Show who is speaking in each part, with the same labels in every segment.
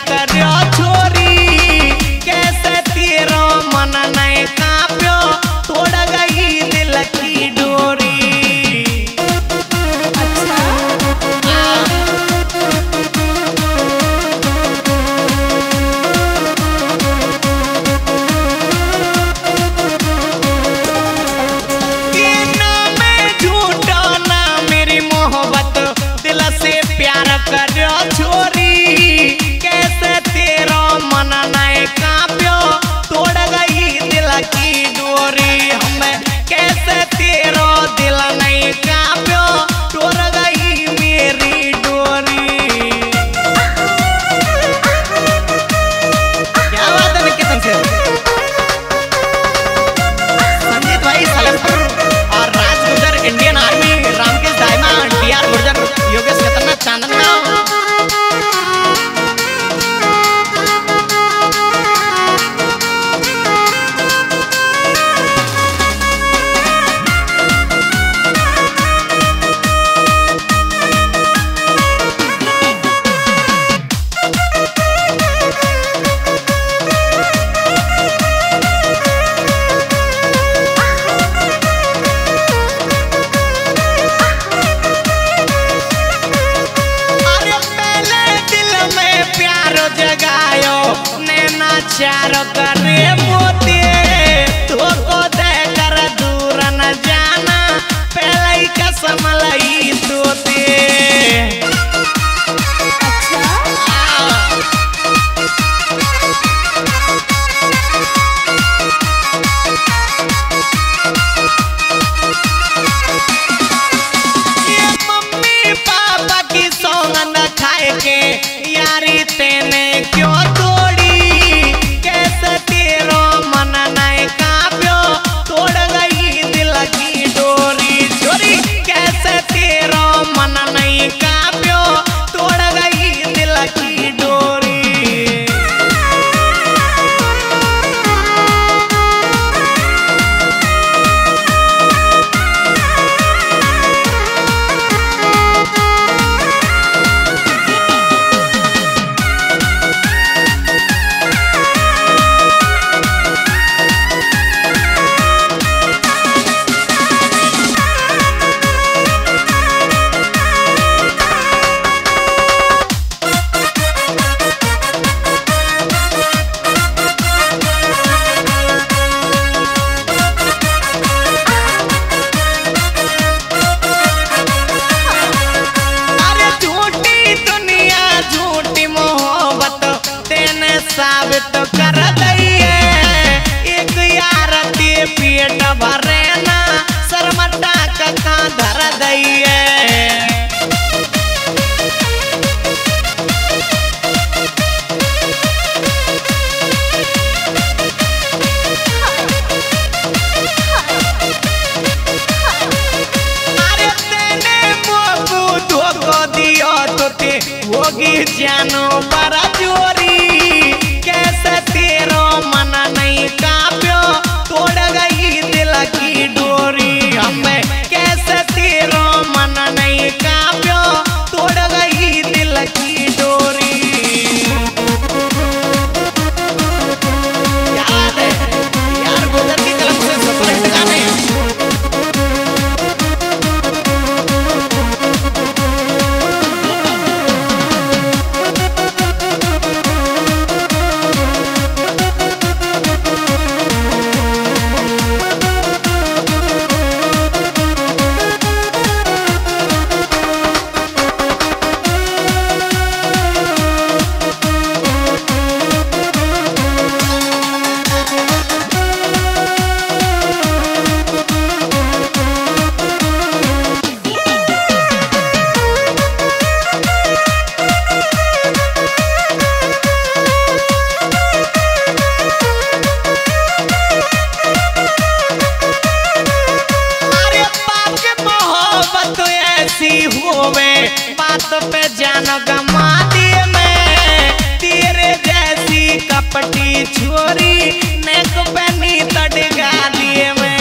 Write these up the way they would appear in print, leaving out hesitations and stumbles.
Speaker 1: करो छोरी कैसे तेरो मन नहीं कांप्यो तोड़ गई दिल की डोरी। करो छोरी कैसे तेरो मन नहीं कांप्यो तोड़ गई दिल की डोरी। हमें कैसे तेरो दिल नहीं कांप्यो तोड़ गई मेरी डोरी। क्या बात है निकेतन से संजीत भाई सलेमपुर और Raj Gurjar Indian army Ramkesh Daima DR Gurjar Yogesh खतरनाक चांदन चारों करे मोती तो को देकर दूर न जाना पहले ही कसम लाई तोते। ये मम्मी पापा की सौगंध खाए के यारी तेने क्यों तोड़ी कैसे तेरो मन नहीं कांप्यो तोड़ गई दिल की डोरी। छोरी कैसे तेरो मन नहीं कांप्यो तोड़ गई दिल की डोरी। साबित कर दई है एक यार ते पेट भरे ना शर्मटा का धर दई है। अरे तेने मोकू धोखो दियो तो ते होगी जानो बड़ा चोरी। कैसे तेरो मन नहीं कांप्यो तोड़ गई दिल की डोरी। हमें कैसे तेरो मन नहीं कांप्यो तोड़ गई दिल की डोरी। याद है यार गुर्जर की कलम से सुपरहिट गाने बात पे जान गमा दिए मैं तेरे जैसी कपटी छोरी नेक पे नी तड़गा दिए मैं।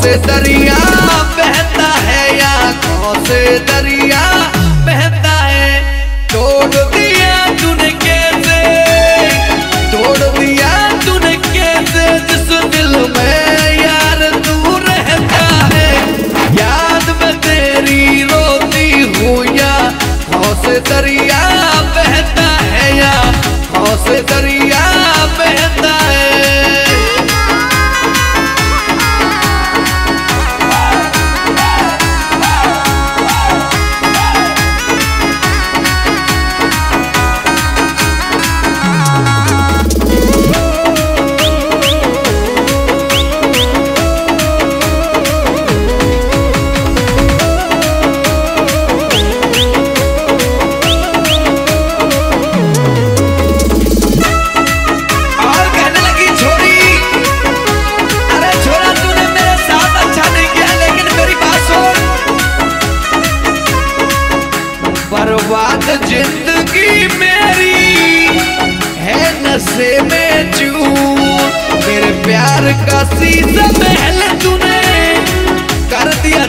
Speaker 2: से दरिया बहता है या आँखों से दरिया बहता है। तोड़ दिया तूने कैसे, तोड़ दिया तूने कैसे जिस दिल में यार तू रहता है। याद में तेरी रोती हूँ या आँखों से दरिया बहता है या आँखों से दरिया बहता है। बर्बाद जिंदगी मेरी है नशे में चूर। मेरे प्यार का शीशा महल तूने कर दिया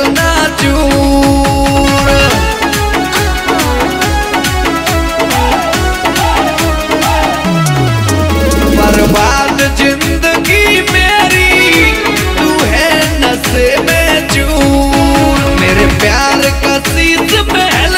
Speaker 2: चकनाचूर। बर्बाद जिंदगी मेरी तू है नशे में चूर। मेरे प्यार का शीशा महल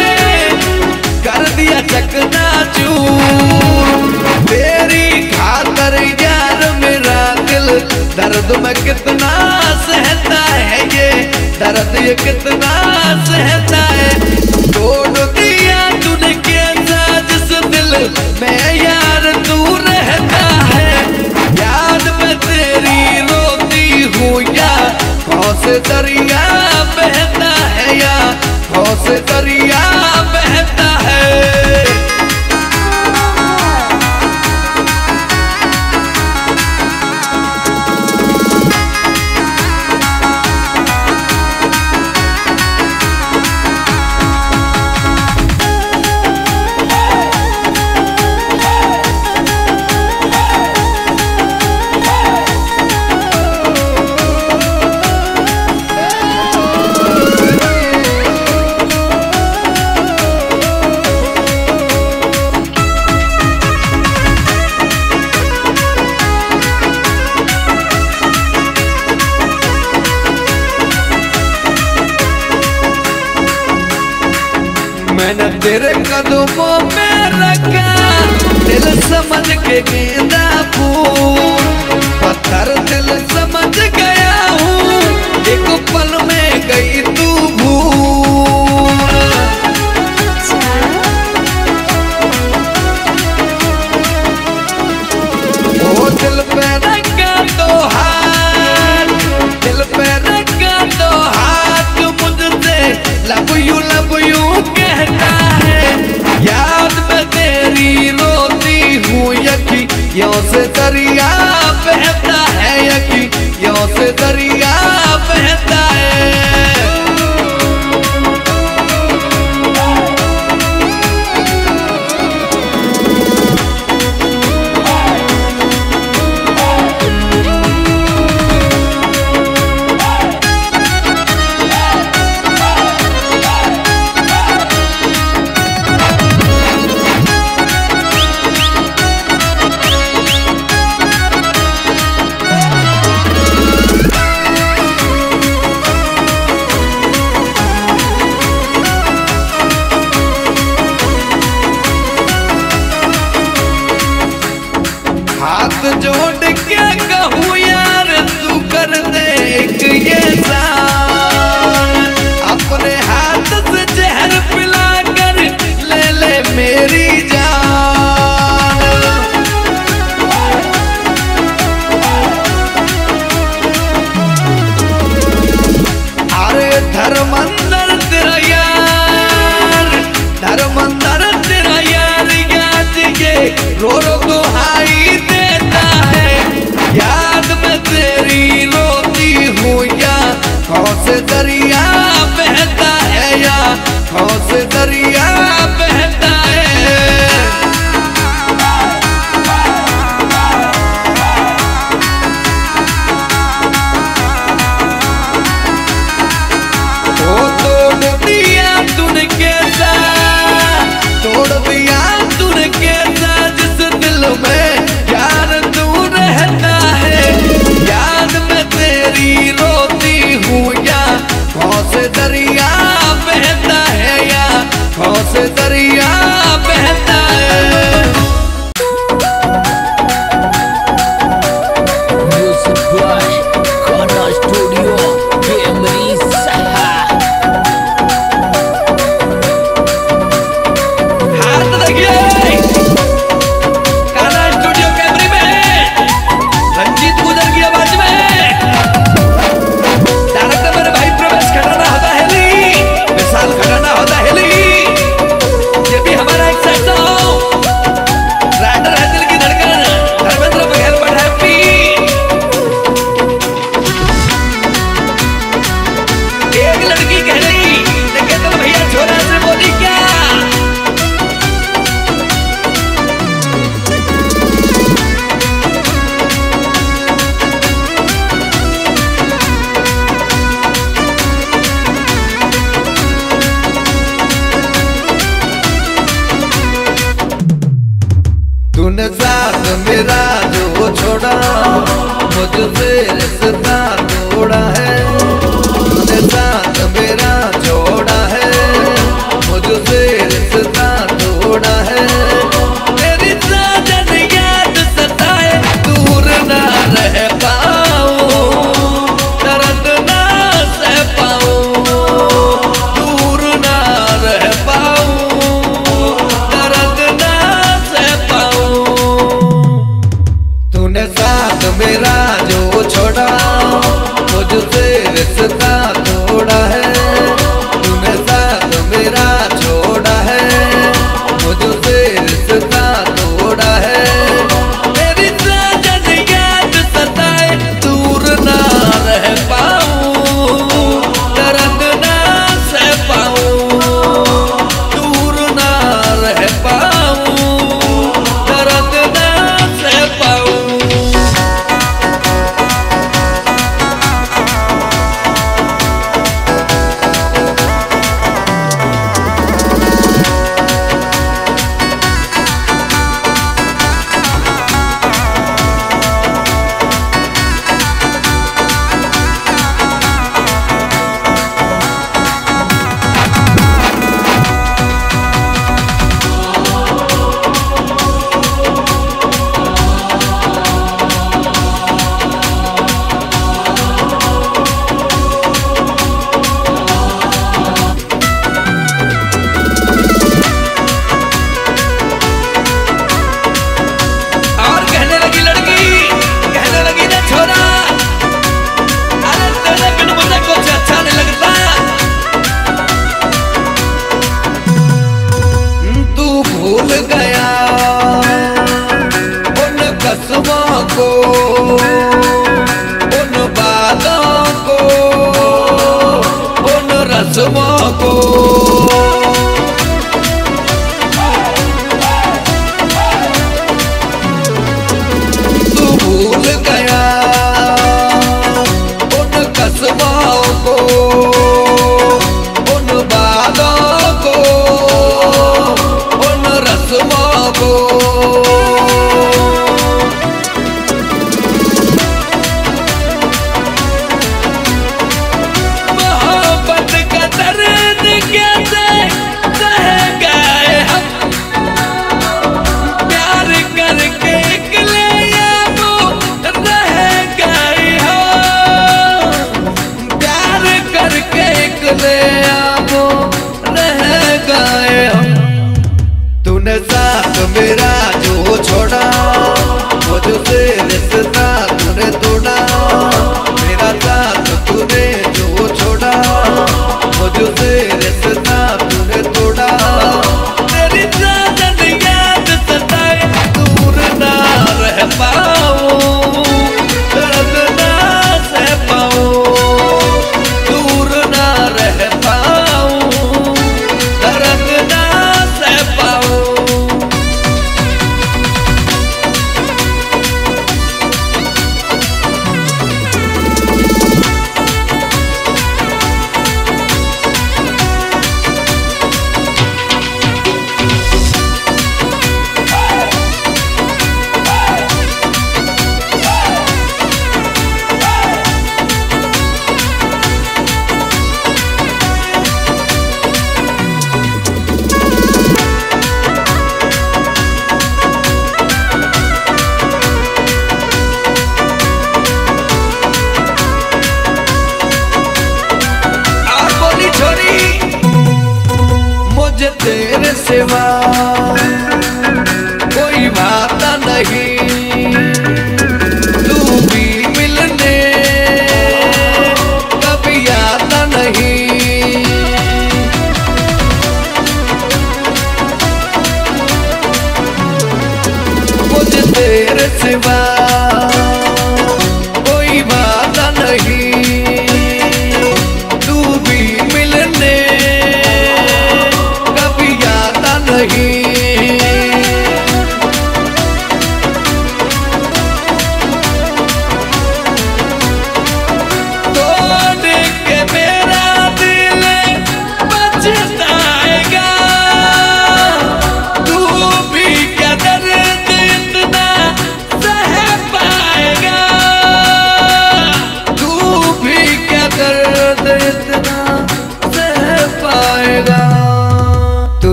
Speaker 2: कर दिया चकनाचूर। तेरी खातर यार मेरा दिल दर्द में कितना सहता है, ये दर्द ये कितना सहता है। तोड़ दिया तूने कैसा जिस दिल में यार तू रहता है। याद में तेरी रोती हूँ या आँखों से दरिया बहता है या आँखों से दरिया बहता है। मैंने तेरे कदमों में रखा दिल समझ के गेंदा फूल। पत्थर दिल समझ गया हूँ, एक पल में गई तू भूल। ओ दिल पे रखा तो हाथ, दिल पे रखा तो हाथ मुझसे लव यू कहता है। याद में तेरी रोती हूँ यकी यों से दरिया मुझसे रिश्ता तोड़ा है, तूने साथ मेरा छोड़ा है, मुझसे रिश्ता तोड़ा है। तेरी साजन याद सताए, दूर ना रह पाऊं, दर्द ना सह पाऊं, दूर ना रह पाऊं, दर्द ना सह पाऊं। तूने साथ मेरा जो छोड़ा, मुझसे रिश्ता तोड़ा है, तूने साथ मेरा छोड़ा है, मुझसे रिश्ता तोड़ा है। तेरी साजन याद सताए, दूर ना रह पाऊं, दर्द ना सह पाऊं, दूर ना रह पाऊं, दर्द ना सह पाऊं। भूल गया उन कसमों को, उन बातों को, उन रस्मों को। तू भूल गया उन कसमों को, उन बातों को, रस्मों को। मोहब्बत का दर्द कैसे सह गए हम, प्यार करके अकेले अब रह गए हो, प्यार करके अकेले अब रह गए हम। तूने साथ मेरा जो छोड़ा, मुझसे रिश्ता तूने तोड़ा, मेरा साथ तूने जो छोड़ा, मुझसे रिश्ता तूने तोड़ा। तेरी साजन याद सताए, दूर ना रह पाऊं, दर्द ना सह पाऊं, दूर ना रह पाऊं, दर्द ना सह पाऊं। मुझे तेरे सिवा कोई बात नहीं, तू भी मिलने कभी आता नहीं। मुझे तेरे सिवा कोई बात नहीं, तू भी मिलने कभी आता नहीं।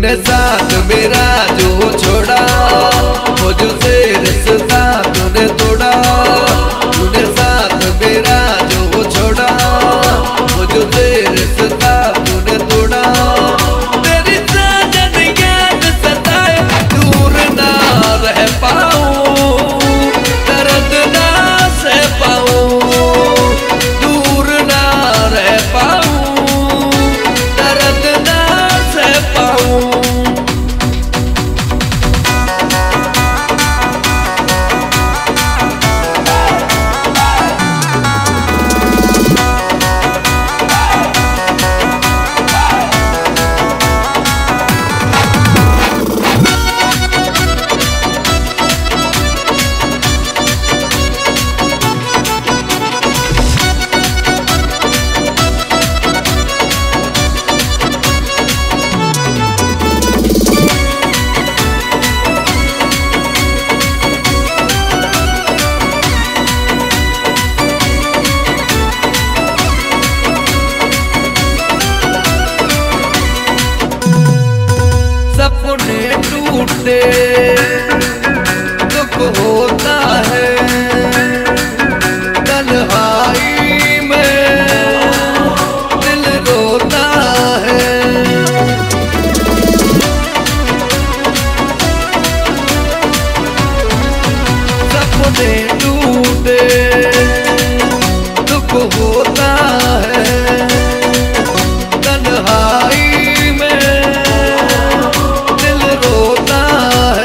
Speaker 2: तूने साथ मेरा जो छोड़ा, मुझसे रिश्ता तूने तोड़ा। तूने साथ मेरा जो छोड़ा, मुझसे रिश्ता तूने तोड़ा। तेरी साजन याद सताए, दूर ना रह पाऊं, दर्द ना सह पाऊं, दूर ना रह पाऊं, दर्द ना सह पाऊं। सपने टूटे दुख होता है, तन्हाई में दिल रोता है। सपने टूटे दुख होता है, तन्हाई में दिल रोता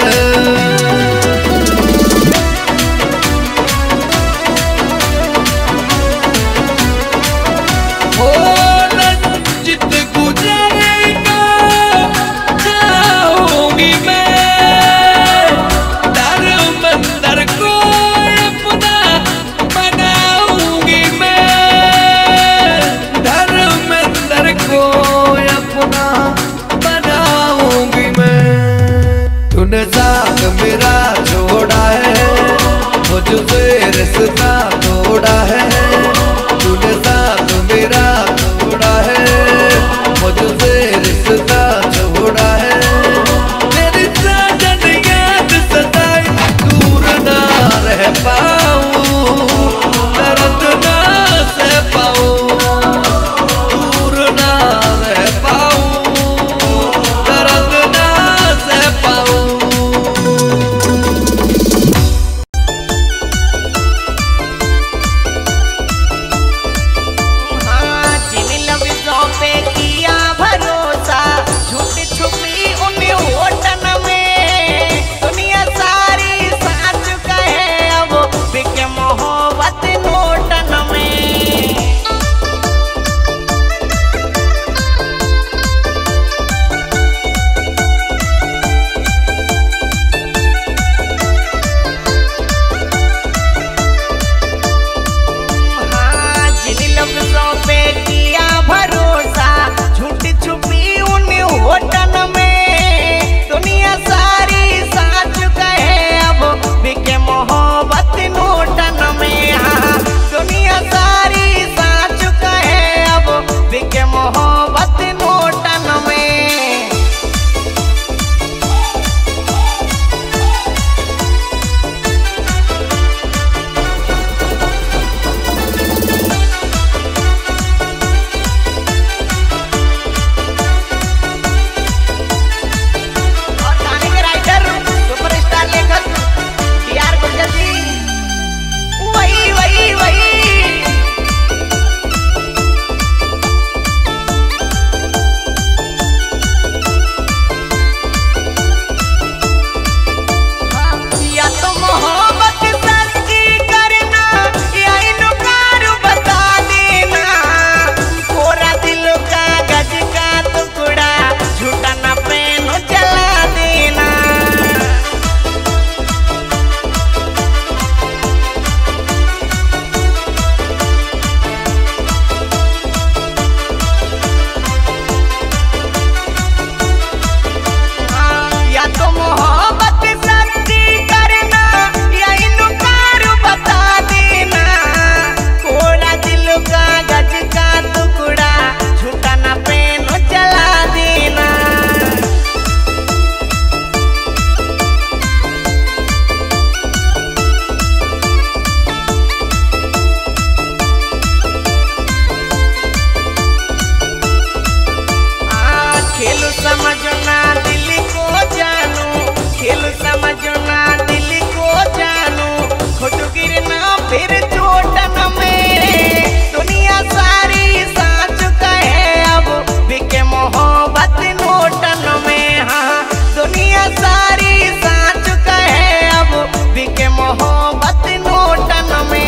Speaker 1: फिर चोटन में दुनिया सारी साँच कहे अब बिके मोहब्बत नोटन में। हाँ दुनिया सारी साँच कहे अब बिके मोहब्बत नोटन में।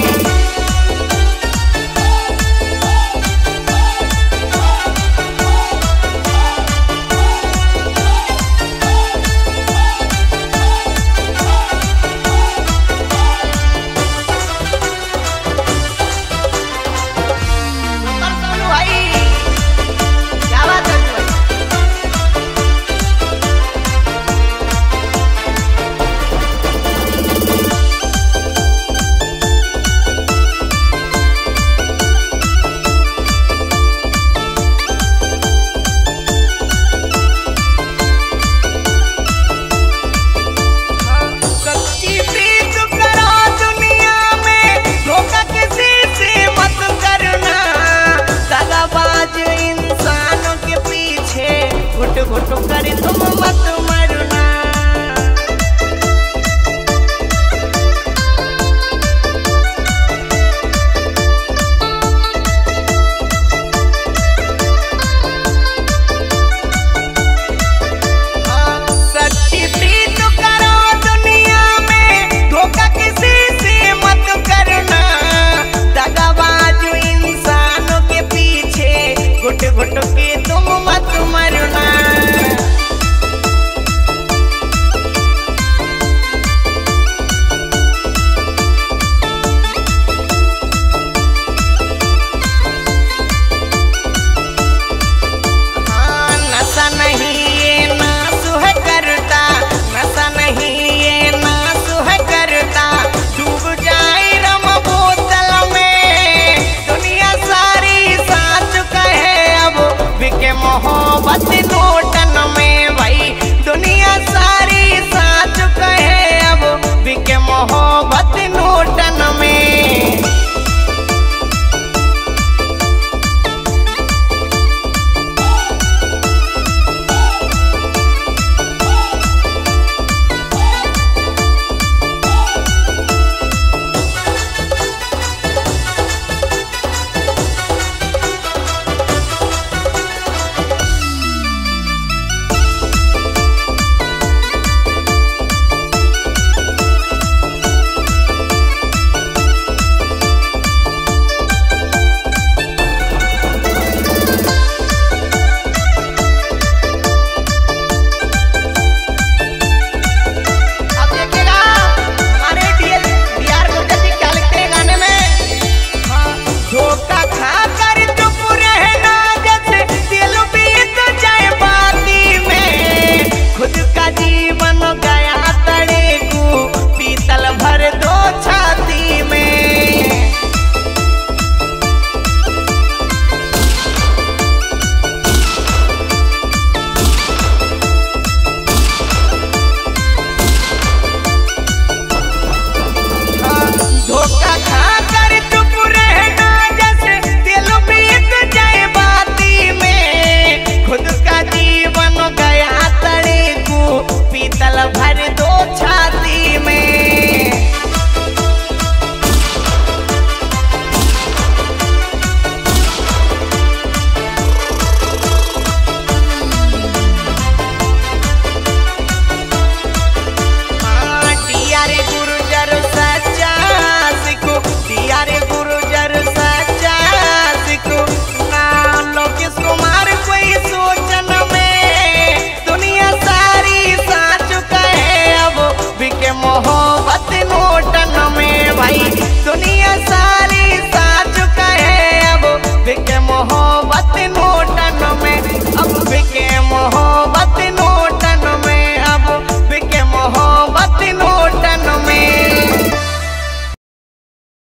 Speaker 1: घुटू कर तुम मत मरना। सच्ची प्रीत करो दुनिया में धोखा किसी से मत करना। दगाबाज इंसानों के पीछे घुट घुट के तुम मत मरना। मोहब्बत नोटन में भाई दुनिया सारी साँच कहे अब बिके मोहब्बत नोटन में। दुनिया सारी साँच कहे अब बिके मोहब्बत